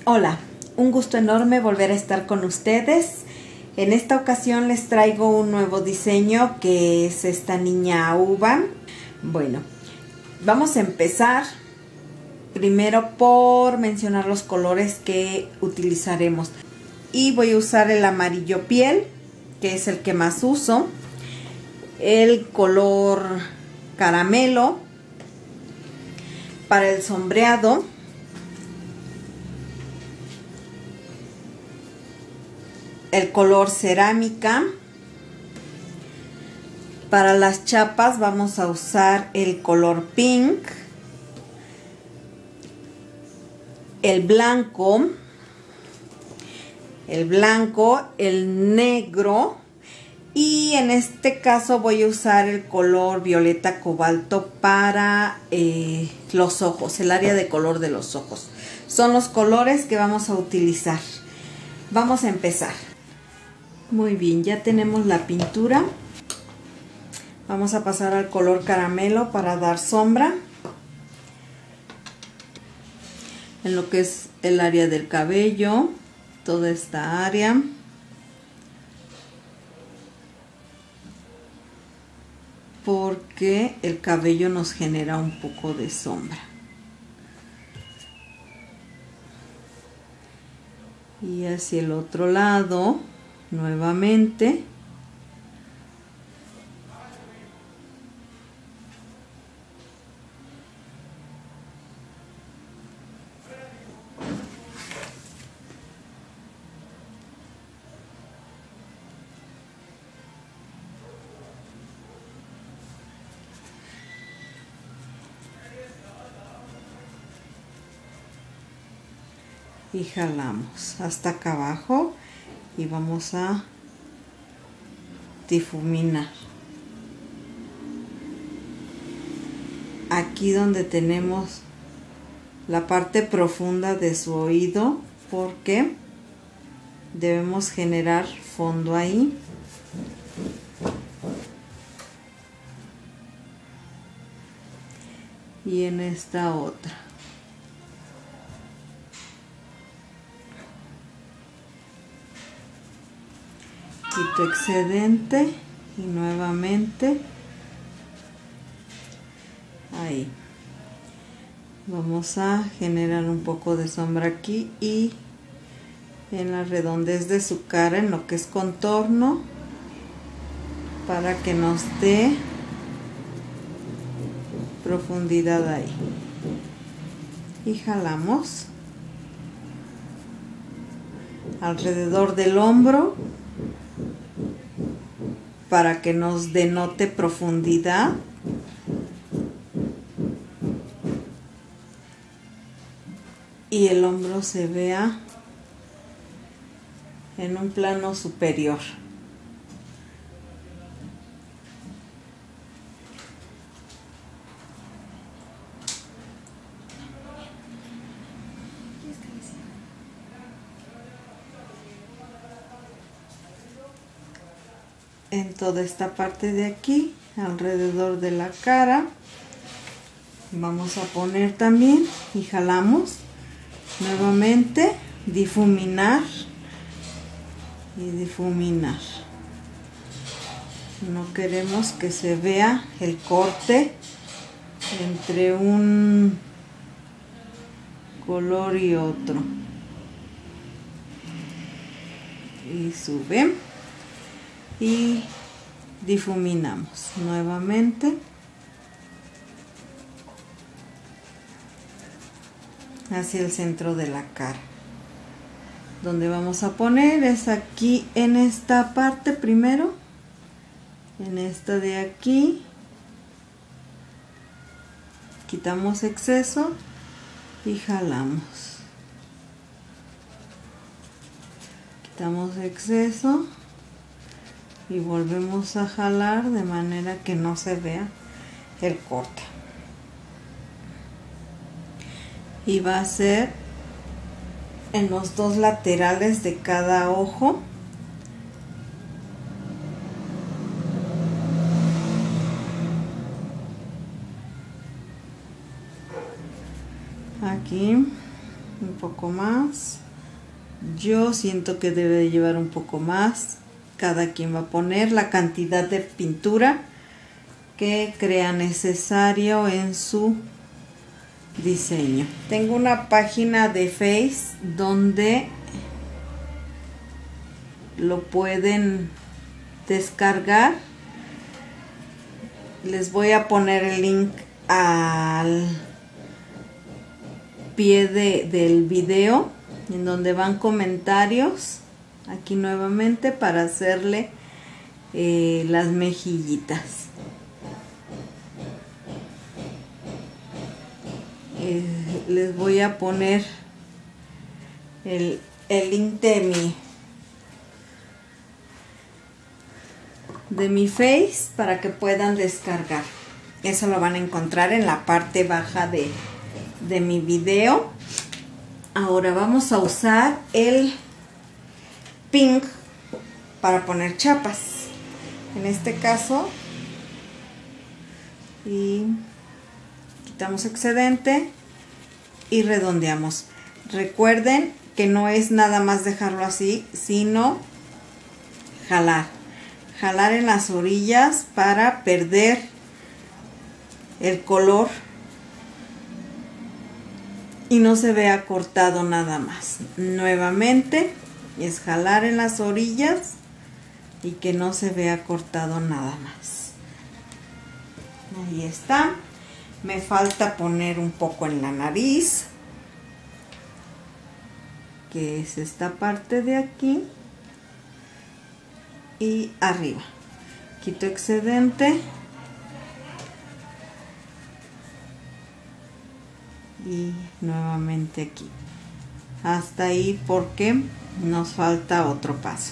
Hola, un gusto enorme volver a estar con ustedes. En esta ocasión les traigo un nuevo diseño que es esta niña uva. Bueno, vamos a empezar primero por mencionar los colores que utilizaremos. Y voy a usar el amarillo piel, que es el que más uso. El color caramelo para el sombreado. El color cerámica. Para las chapas vamos a usar el color pink, el blanco, el negro, y en este caso voy a usar el color violeta cobalto para los ojos, el área de color de los ojos. Son los colores que vamos a utilizar. Vamos a empezar. Muy bien, ya tenemos la pintura. Vamos a pasar al color caramelo para dar sombra en lo que es el área del cabello, toda esta área. Porque el cabello nos genera un poco de sombra. Y hacia el otro lado, nuevamente. Y jalamos hasta acá abajo y vamos a difuminar aquí donde tenemos la parte profunda de su oído, porque debemos generar fondo ahí. Y en esta otra. Quito excedente y nuevamente ahí. Vamos a generar un poco de sombra aquí y en la redondez de su cara, en lo que es contorno, para que nos dé profundidad ahí. Y jalamos alrededor del hombro para que nos denote profundidad. Y el hombro se vea en un plano superior. En toda esta parte de aquí, alrededor de la cara, vamos a poner también y jalamos nuevamente, difuminar y difuminar. No queremos que se vea el corte entre un color y otro. Y sube y difuminamos nuevamente hacia el centro de la cara. Donde vamos a poner es aquí, en esta parte primero, en esta de aquí. Quitamos exceso y jalamos. Quitamos exceso y volvemos a jalar de manera que no se vea el corte. Y va a ser en los dos laterales de cada ojo. Aquí un poco más. Yo siento que debe de llevar un poco más. Cada quien va a poner la cantidad de pintura que crea necesario en su diseño. Tengo una página de Face donde lo pueden descargar. Les voy a poner el link al pie del video, en donde van comentarios aquí nuevamente para hacerle las mejillitas. Les voy a poner el link de mi Face para que puedan descargar. Eso lo van a encontrar en la parte baja de mi video. Ahora vamos a usar el pink para poner chapas. En este caso, y quitamos excedente y redondeamos. Recuerden que no es nada más dejarlo así, sino jalar en las orillas para perder el color y no se vea cortado nada más. Nuevamente es jalar en las orillas y que no se vea cortado nada más. Ahí está. Me falta poner un poco en la nariz, que es esta parte de aquí, y arriba. Quito excedente y nuevamente aquí hasta ahí, porque nos falta otro paso.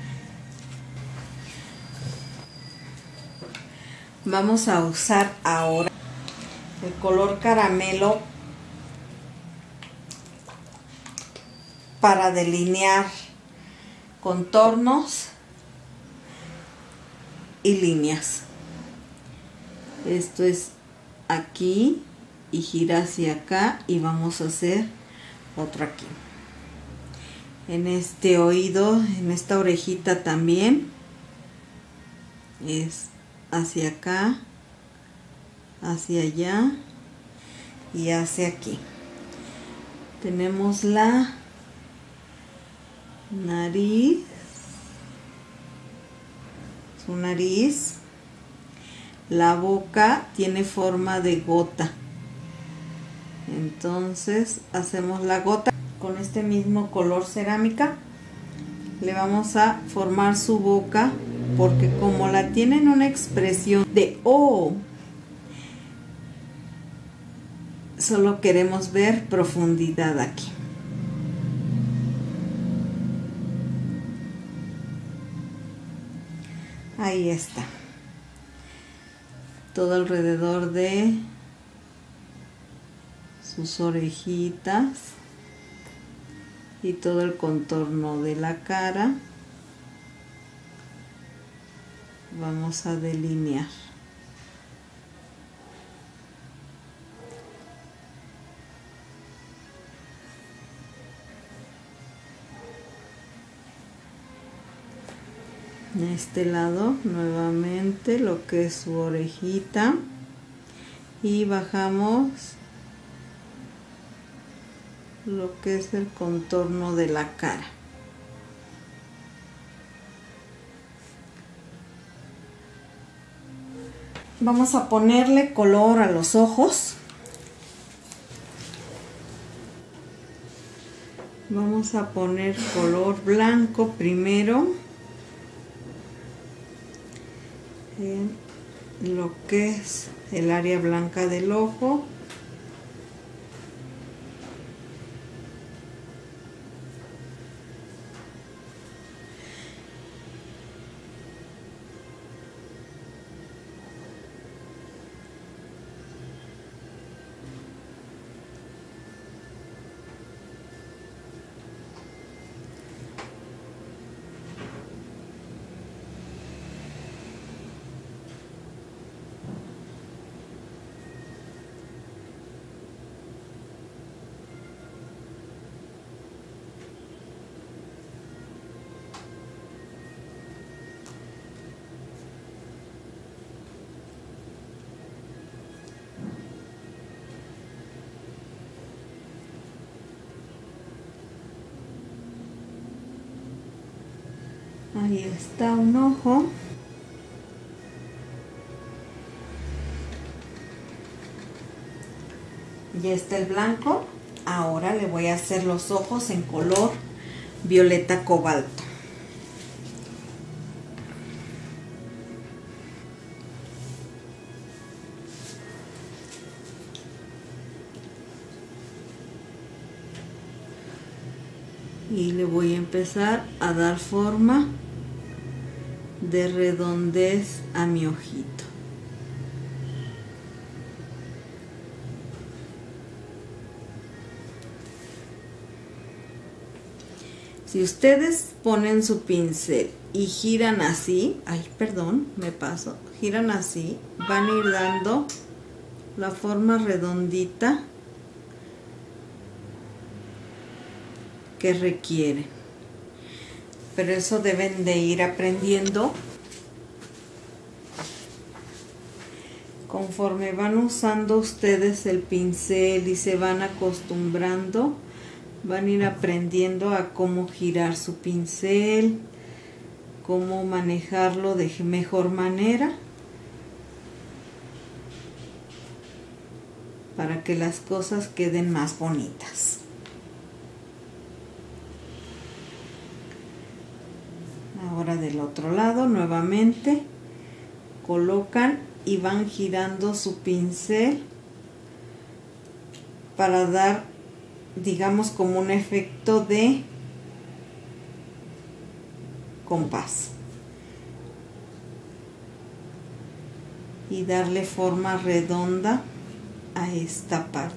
Vamos a usar ahora el color caramelo para delinear contornos y líneas. Esto es aquí y gira hacia acá, y vamos a hacer otro aquí en este oído, en esta orejita también es hacia acá, hacia allá y hacia aquí. Tenemos la nariz, su nariz, la boca tiene forma de gota, entonces hacemos la gota con este mismo color cerámica. Le vamos a formar su boca, porque como la tienen una expresión de O, solo queremos ver profundidad aquí. Ahí está. Todo alrededor de sus orejitas y todo el contorno de la cara vamos a delinear. En este lado nuevamente lo que es su orejita, y bajamos lo que es el contorno de la cara. Vamos a ponerle color a los ojos. Vamos a poner color blanco primero en lo que es el área blanca del ojo. Ahí está un ojo. Ya está el blanco. Ahora le voy a hacer los ojos en color violeta cobalto. Y le voy a empezar a dar forma de redondez a mi ojito. Si ustedes ponen su pincel y giran así, ay, perdón, me paso, giran así, van a ir dando la forma redondita que requiere. Pero eso deben de ir aprendiendo conforme van usando ustedes el pincel y se van acostumbrando. Van a ir aprendiendo a cómo girar su pincel, cómo manejarlo de mejor manera para que las cosas queden más bonitas. Ahora del otro lado nuevamente colocan y van girando su pincel para dar, digamos, como un efecto de compás y darle forma redonda a esta parte.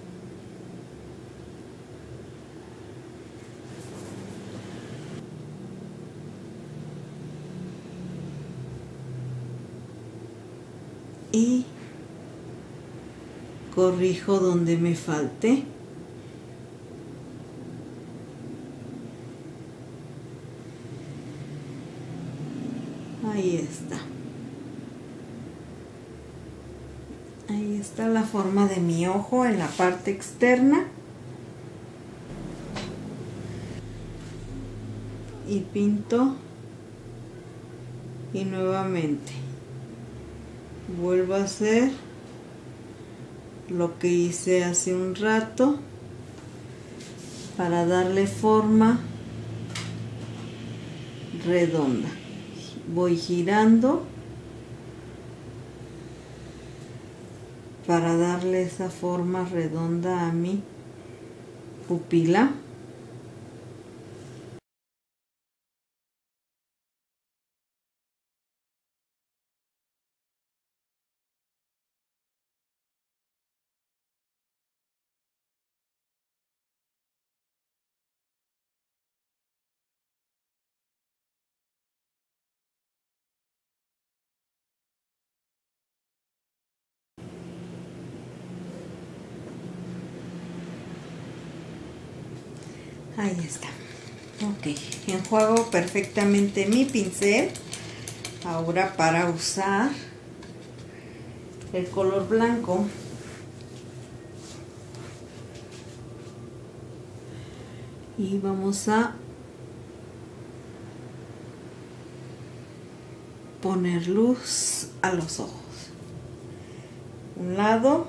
Y corrijo donde me falte. Ahí está. Ahí está la forma de mi ojo en la parte externa. Y pinto. Y nuevamente vuelvo a hacer lo que hice hace un rato para darle forma redonda. Voy girando para darle esa forma redonda a mi pupila. Ahí está. Ok, enjuago perfectamente mi pincel. Ahora para usar el color blanco, y vamos a poner luz a los ojos. Un lado.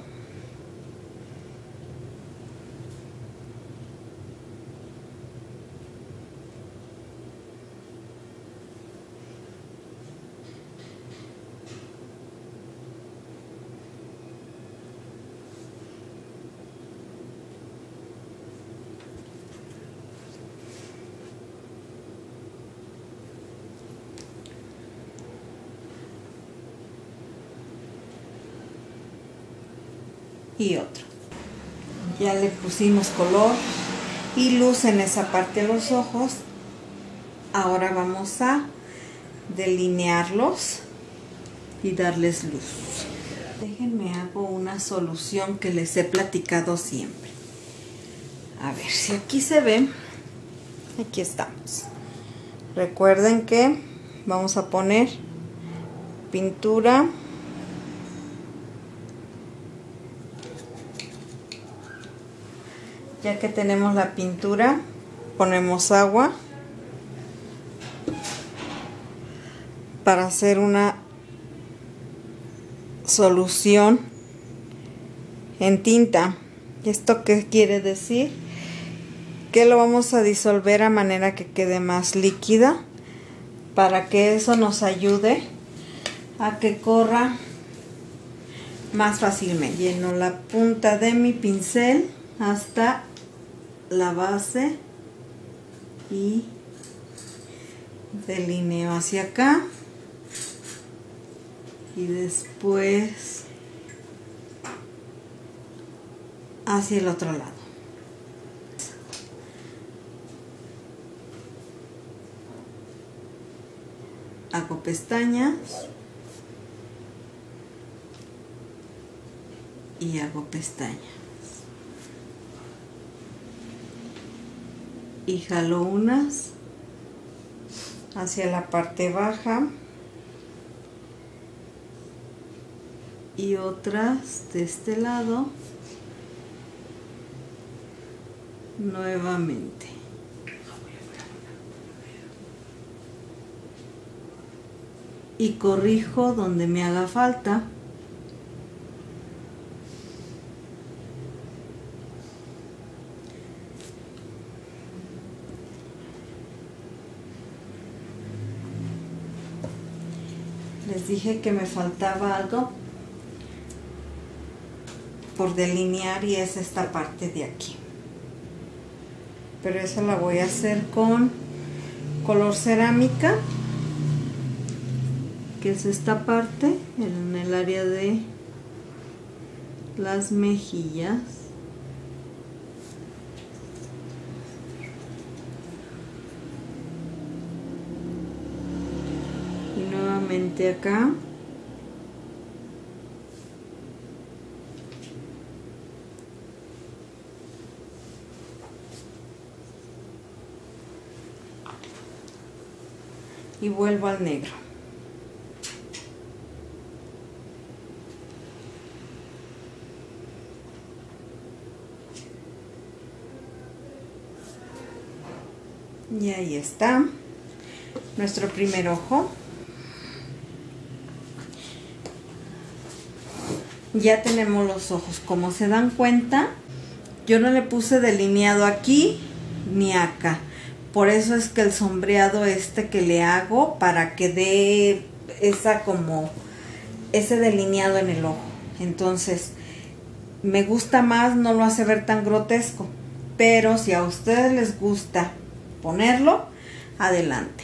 Y otro. Ya le pusimos color y luz en esa parte de los ojos. Ahora vamos a delinearlos y darles luz. Déjenme hago una solución que les he platicado siempre. A ver si aquí se ve. Aquí estamos. Recuerden que vamos a poner pintura. Ya que tenemos la pintura, ponemos agua para hacer una solución en tinta. ¿Esto qué quiere decir? Que lo vamos a disolver a manera que quede más líquida, para que eso nos ayude a que corra más fácilmente. Lleno la punta de mi pincel hasta la base y delineo hacia acá y después hacia el otro lado. Hago pestañas y hago pestañas y jalo unas hacia la parte baja y otras de este lado nuevamente. Y corrijo donde me haga falta. Les dije que me faltaba algo por delinear y es esta parte de aquí. Pero esa la voy a hacer con color cerámica, que es esta parte en el área de las mejillas. Y nuevamente acá. Y vuelvo al negro. Y ahí está nuestro primer ojo. Ya tenemos los ojos. Como se dan cuenta, yo no le puse delineado aquí ni acá. Por eso es que el sombreado que le hago, para que dé ese delineado en el ojo. Entonces, me gusta más, no lo hace ver tan grotesco. Pero si a ustedes les gusta ponerlo, adelante.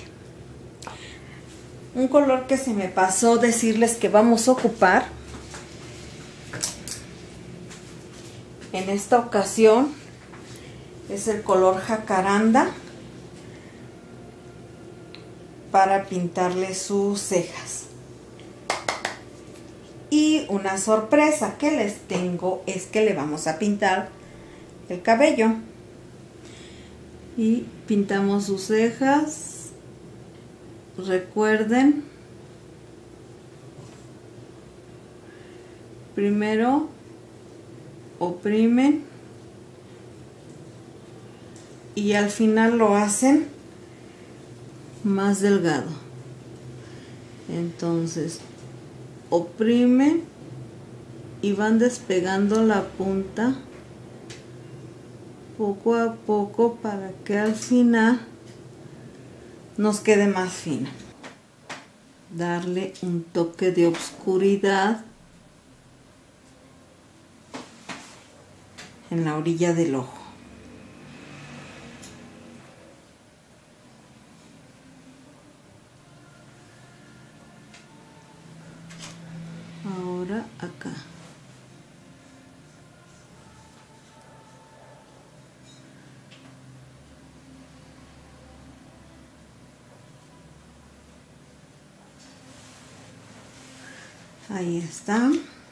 Un color que se me pasó decirles que vamos a ocupar en esta ocasión es el color jacaranda, para pintarle sus cejas. Y una sorpresa que les tengo es que le vamos a pintar el cabello. Y pintamos sus cejas. Recuerden, primero oprimen y al final lo hacen más delgado. Entonces oprimen y van despegando la punta poco a poco para que al final nos quede más fina. Darle un toque de oscuridad en la orilla del ojo. Ahora acá. Ahí está.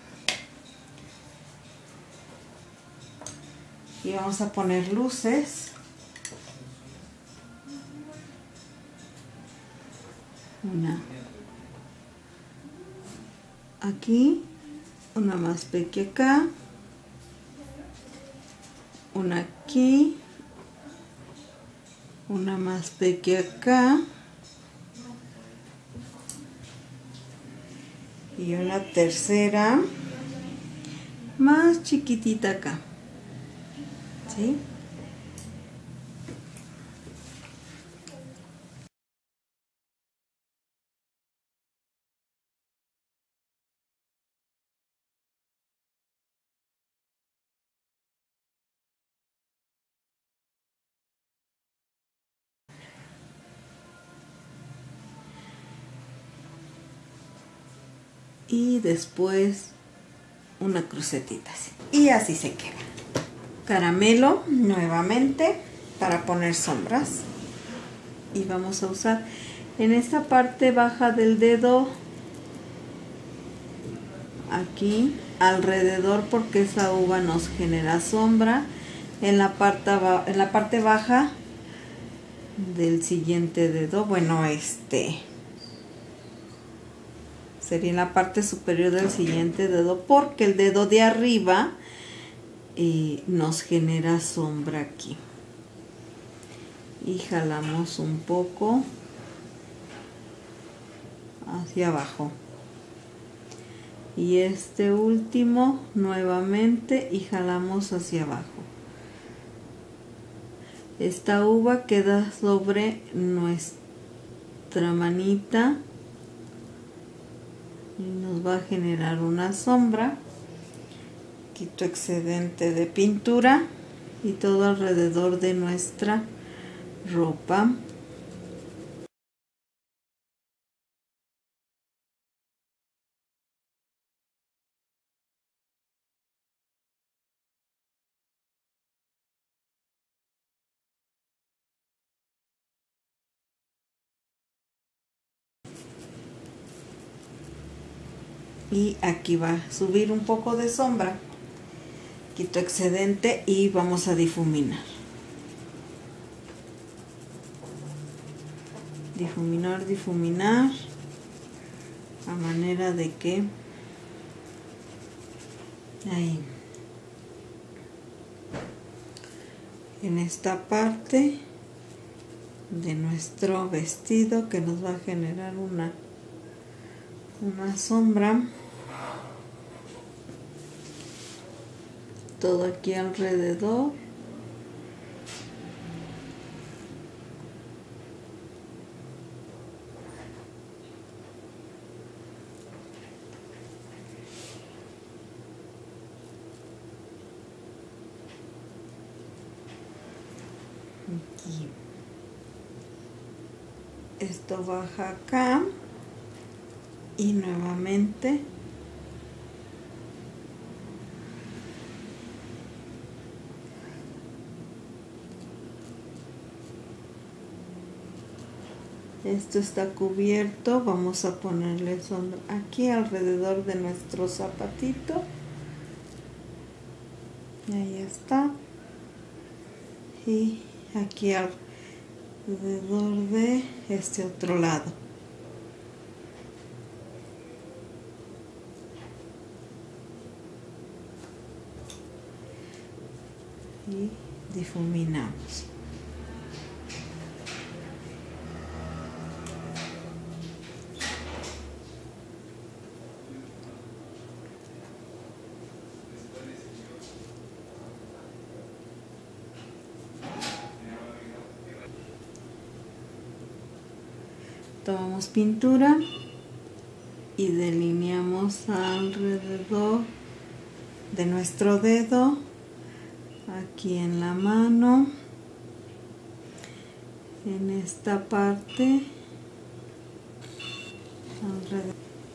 Y vamos a poner luces. Una aquí, una más pequeña acá, una aquí, una más pequeña acá y una tercera más chiquitita acá, ¿sí? Y después una crucetita así. Y así se queda. Caramelo nuevamente para poner sombras. Y vamos a usar en esta parte baja del dedo, aquí alrededor, porque esa uva nos genera sombra. En la parte baja del siguiente dedo, bueno, sería en la parte superior del siguiente dedo, porque el dedo de arriba nos genera sombra aquí. Y jalamos un poco hacia abajo. Y este último nuevamente y jalamos hacia abajo. Esta uva queda sobre nuestra manita y nos va a generar una sombra. Quito excedente de pintura y todo alrededor de nuestra ropa. Y aquí va a subir un poco de sombra. Quito excedente y vamos a difuminar. Difuminar, difuminar. A manera de que ahí, en esta parte de nuestro vestido, que nos va a generar una sombra. Todo aquí alrededor. Aquí. Esto baja acá y nuevamente esto está cubierto. Vamos a ponerle sombra aquí alrededor de nuestro zapatito. Y ahí está. Y aquí alrededor de este otro lado. Y difuminamos. Tomamos pintura y delineamos alrededor de nuestro dedo, aquí en la mano, en esta parte alrededor.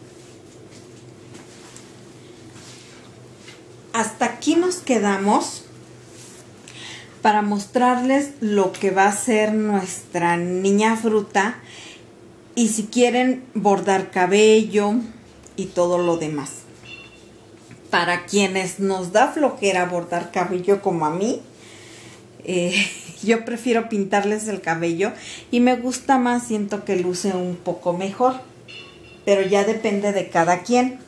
Hasta aquí nos quedamos para mostrarles lo que va a ser nuestra niña fruta. Y si quieren bordar cabello y todo lo demás. Para quienes nos da flojera bordar cabello como a mí, yo prefiero pintarles el cabello y me gusta más, siento que luce un poco mejor. Pero ya depende de cada quien.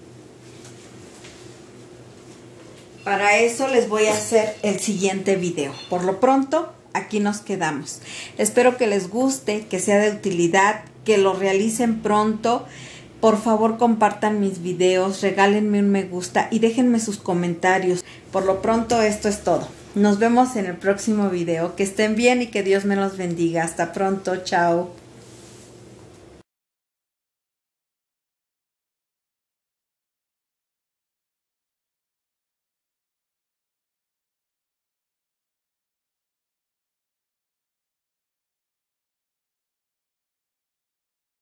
Para eso les voy a hacer el siguiente video. Por lo pronto, aquí nos quedamos. Espero que les guste, que sea de utilidad, que lo realicen pronto. Por favor, compartan mis videos, regálenme un me gusta y déjenme sus comentarios. Por lo pronto, esto es todo. Nos vemos en el próximo video. Que estén bien y que Dios me los bendiga. Hasta pronto. Chao.